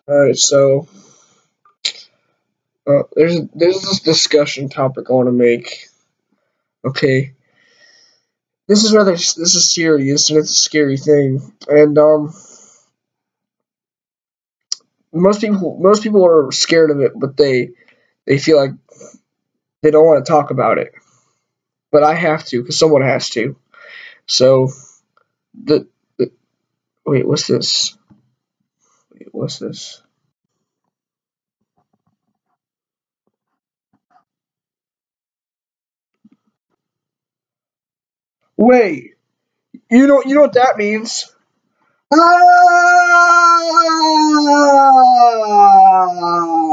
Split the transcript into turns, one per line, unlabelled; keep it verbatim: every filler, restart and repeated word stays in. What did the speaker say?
Alright, so uh, there's there's this discussion topic I want to make. Okay, this is rather this is serious and it's a scary thing, and um, most people most people are scared of it, but they they feel like they don't want to talk about it. But I have to because someone has to. So the, the wait, what's this? Wait, what's this? Wait, you know you know what that means? Ah!